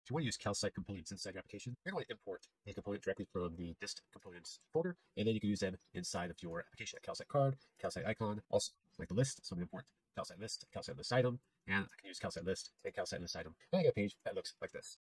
If you want to use calcite components inside your application, you're going to import a component directly from the dist components folder, and then you can use them inside of your application. A calcite card, calcite icon, also like the list. So I'm going to import calcite list, calcite list item, and I can use calcite list and calcite list item. And I get a page that looks like this.